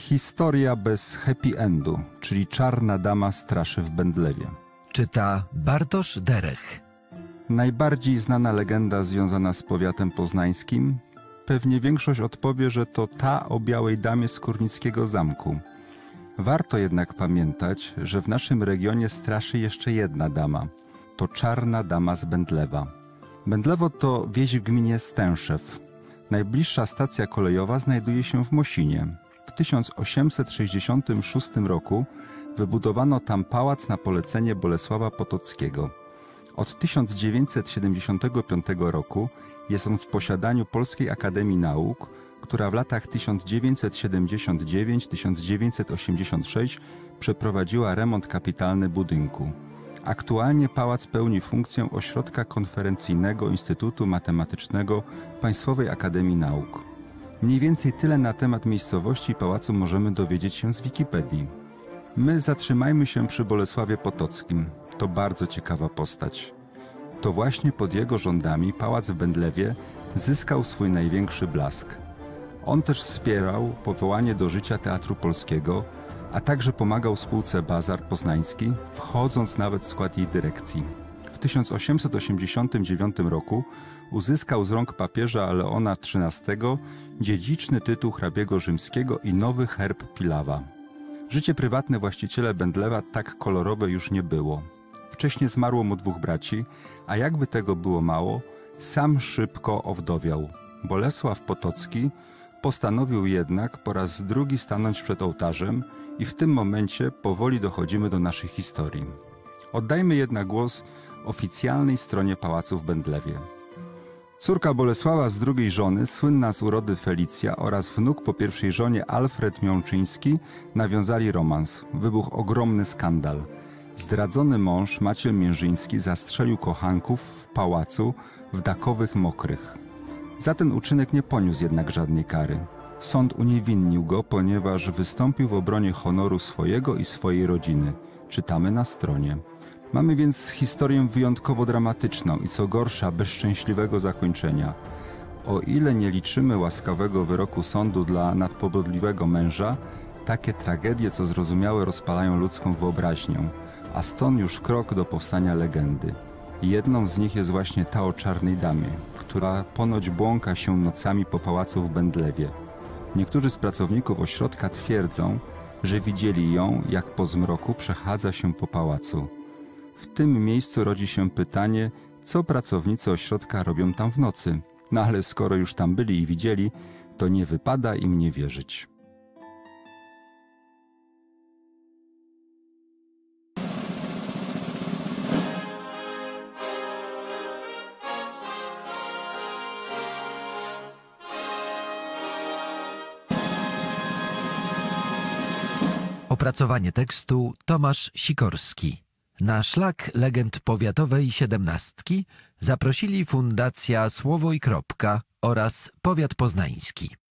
Historia bez happy endu, czyli Czarna Dama straszy w Będlewie. Czyta Bartosz Derech. Najbardziej znana legenda związana z powiatem poznańskim? Pewnie większość odpowie, że to ta o białej damie z Kurnickiego Zamku. Warto jednak pamiętać, że w naszym regionie straszy jeszcze jedna dama. To Czarna Dama z Będlewa. Będlewo to wieś w gminie Stęszew. Najbliższa stacja kolejowa znajduje się w Mosinie. W 1866 roku wybudowano tam pałac na polecenie Bolesława Potockiego. Od 1975 roku jest on w posiadaniu Polskiej Akademii Nauk, która w latach 1979–1986 przeprowadziła remont kapitalny budynku. Aktualnie pałac pełni funkcję ośrodka konferencyjnego Instytutu Matematycznego Państwowej Akademii Nauk. Mniej więcej tyle na temat miejscowości i pałacu możemy dowiedzieć się z Wikipedii. My zatrzymajmy się przy Bolesławie Potockim. To bardzo ciekawa postać. To właśnie pod jego rządami pałac w Będlewie zyskał swój największy blask. On też wspierał powołanie do życia Teatru Polskiego, a także pomagał spółce Bazar Poznański, wchodząc nawet w skład jej dyrekcji. W 1889 roku uzyskał z rąk papieża Leona XIII dziedziczny tytuł hrabiego rzymskiego i nowy herb Pilawa. Życie prywatne właściciela Będlewa tak kolorowe już nie było. Wcześniej zmarło mu 2 braci, a jakby tego było mało, sam szybko owdowiał. Bolesław Potocki postanowił jednak po raz drugi stanąć przed ołtarzem i w tym momencie powoli dochodzimy do naszej historii. Oddajmy jednak głos oficjalnej stronie pałacu w Będlewie. Córka Bolesława z drugiej żony, słynna z urody Felicja oraz wnuk po pierwszej żonie Alfred Miączyński nawiązali romans. Wybuchł ogromny skandal. Zdradzony mąż Maciej Mierzyński zastrzelił kochanków w pałacu w Dakowych Mokrych. Za ten uczynek nie poniósł jednak żadnej kary. Sąd uniewinnił go, ponieważ wystąpił w obronie honoru swojego i swojej rodziny. Czytamy na stronie. Mamy więc historię wyjątkowo dramatyczną i co gorsza bez szczęśliwego zakończenia. O ile nie liczymy łaskawego wyroku sądu dla nadpobudliwego męża, takie tragedie, co zrozumiałe, rozpalają ludzką wyobraźnię, a stąd już krok do powstania legendy. Jedną z nich jest właśnie ta o Czarnej Damie, która ponoć błąka się nocami po pałacu w Będlewie. Niektórzy z pracowników ośrodka twierdzą, że widzieli ją, jak po zmroku przechadza się po pałacu. W tym miejscu rodzi się pytanie, co pracownicy ośrodka robią tam w nocy. No ale skoro już tam byli i widzieli, to nie wypada im nie wierzyć. Opracowanie tekstu Tomasz Sikorski. Na szlak legend powiatowej 17 zaprosili Fundacja Słowo i Kropka oraz Powiat Poznański.